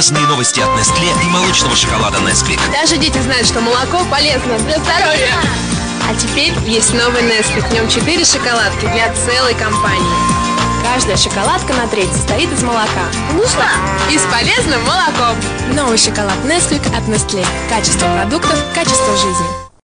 полезные новости от Nestlé и молочного шоколада Nesquik. Даже дети знают, что молоко полезно для здоровья. А теперь есть новый Nesquik. В нем 4 шоколадки для целой компании. Каждая шоколадка на треть состоит из молока. Вкусно и с полезным молоком. Новый шоколад Nesquik от Nestlé. Качество продуктов, качество жизни.